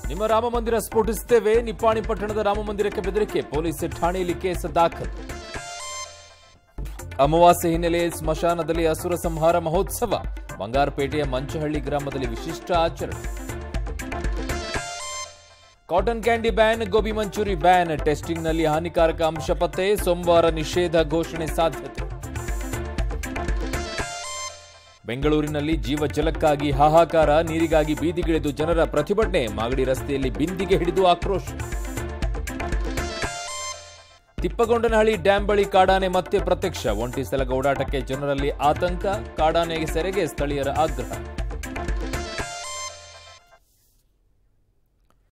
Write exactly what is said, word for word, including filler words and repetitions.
ನಿಮ್ಮ ರಾಮ ಮಂದಿರ ಸ್ಫೋಟಿಸುತ್ತೇವೆ. ನಿಪ್ಪಾಣಿ ಪಟ್ಟಣದ ರಾಮ ಮಂದಿರಕ್ಕೆ ಬೆದರಿಕೆ. ಪೊಲೀಸ್ ಠಾಣೆಯಲ್ಲಿ ಕೇಸ್ ದಾಖಲು. ಅಮಾವಾಸ್ಯೆ ಹಿನ್ನೆಲೆ ಸ್ಮಶಾನದಲ್ಲಿ ಅಸುರ ಸಂಹಾರ ಮಹೋತ್ಸವ. ಬಂಗಾರಪೇಟೆಯ ಮಂಚಹಳ್ಳಿ ಗ್ರಾಮದಲ್ಲಿ ವಿಶಿಷ್ಟ ಆಚರಣೆ. Cotton candy ban, gobi manchuri ban. ಟೆಸ್ಟಿಂಗ್ನಲ್ಲಿ ಹಾನಿಕಾರಕ ಅಂಶ ಪತ್ತೆ. ಸೋಮವಾರ ನಿಷೇಧ ಘೋಷಣೆ ಸಾಧ್ಯತೆ. ಬೆಂಗಳೂರಿನಲ್ಲಿ ಜೀವ ಜಲಕ್ಕಾಗಿ ಹಾಹಾಕಾರ. ನೀರಿಗಾಗಿ ಬೀದಿಗಿಳಿದು ಜನರ ಪ್ರತಿಭಟನೆ. ಮಾಗಡಿ ರಸ್ತೆಯಲ್ಲಿ ಬಿಂದಿಗೆ ಹಿಡಿದು ಆಕ್ರೋಶ. ತಿಪ್ಪಗೊಂಡನಹಳ್ಳಿ ಡ್ಯಾಂ ಬಳಿ ಕಾಡಾನೆ ಮತ್ತೆ ಪ್ರತ್ಯಕ್ಷ. ಒಂಟಿ ಸಲಗ ಓಡಾಟಕ್ಕೆ ಜನರಲ್ಲಿ ಆತಂಕ. ಕಾಡಾನೆಗೆ ಸೆರೆಗೆ ಸ್ಥಳೀಯರ ಆಗ್ರಹ.